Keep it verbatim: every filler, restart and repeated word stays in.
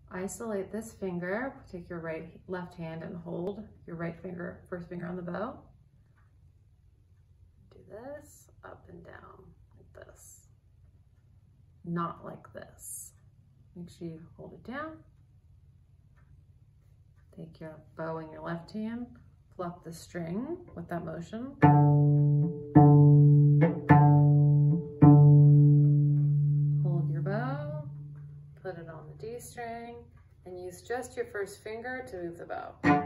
Isolate this finger, take your right, left hand and hold your right finger, first finger on the bow. Do this, up and down, like this. Not like this. Make sure you hold it down. Take your bow in your left hand, pluck the string with that motion. Hold your bow, put it on the D string, and use just your first finger to move the bow.